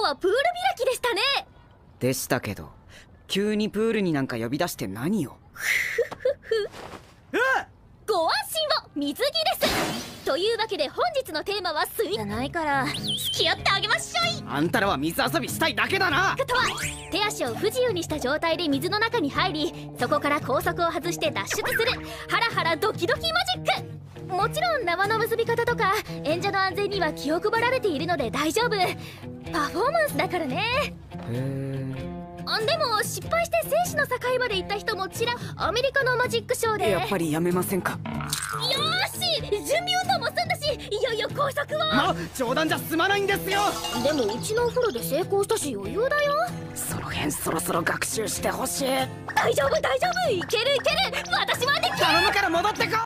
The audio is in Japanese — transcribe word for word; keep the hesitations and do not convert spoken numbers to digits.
はプール開きでしたね。 でしたけど、急にプールになんか呼び出して何を。 ご安心を、水着です。というわけで本日のテーマは水じゃないから付き合ってあげましょい。 あんたらは水遊びしたいだけだな。 とは手足を不自由にした状態で水の中に入り、そこから高速を外して脱出するハラハラドキドキマジック。もちろん縄の結び方とか演者の安全には気を配られているので大丈夫。パフォーマンスだからね。 へえ。 あでも失敗して生死の境まで行った人もちらアメリカのマジックショーで。 やっぱりやめませんか。 よーし、準備運動も済んだし、いよいよ高速を。 ま、冗談じゃ済まないんですよ。 でもうちのお風呂で成功したし余裕だよ。 その辺そろそろ学習してほしい。 大丈夫大丈夫、いけるいける、私はできる。 頼むから戻ってこい。